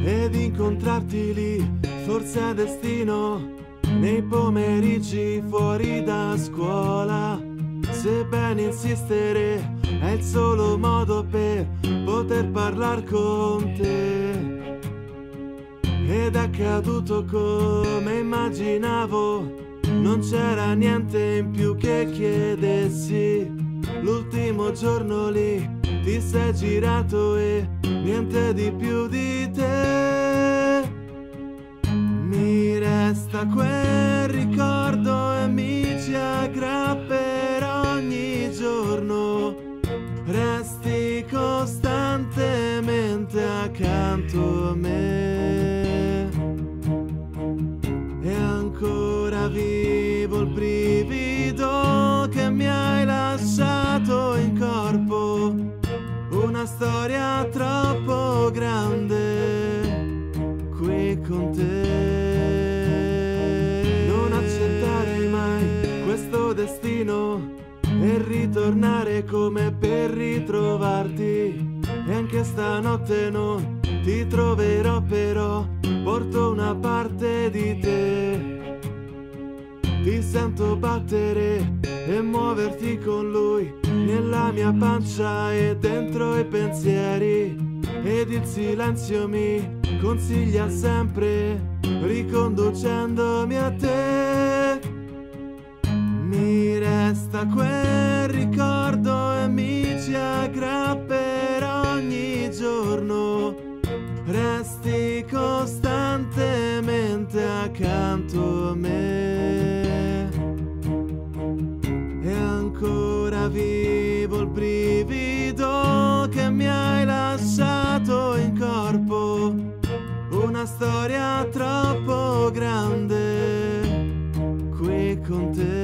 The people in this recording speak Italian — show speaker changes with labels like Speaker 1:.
Speaker 1: ed incontrarti lì, forse è destino, nei pomeriggi fuori da scuola. Sebbene insistere è il solo modo per poter parlare con te. Ed è accaduto come immaginavo, non c'era niente in più che chiedessi. L'ultimo giorno lì ti sei girato e niente di più di te. Mi resta quel ricordo e mi ci aggrapperò ogni giorno. Resti costantemente accanto a me. E ancora vivo il brivido che mi hai lasciato in corpo. Una storia troppo grande qui con te. Non accettare mai questo destino e ritornare come per ritrovarti. E anche stanotte non ti troverò, però porto una parte di te. Ti sento battere e muoverti con lui nella mia pancia e dentro i pensieri. Ed il silenzio mi consiglia sempre, riconducendomi a te. Mi resta quel ricordo e mi ci aggrapperò ogni giorno. Resti costantemente accanto a me. E ancora vivo il brivido che mi hai lasciato in corpo. Una storia troppo grande qui con te.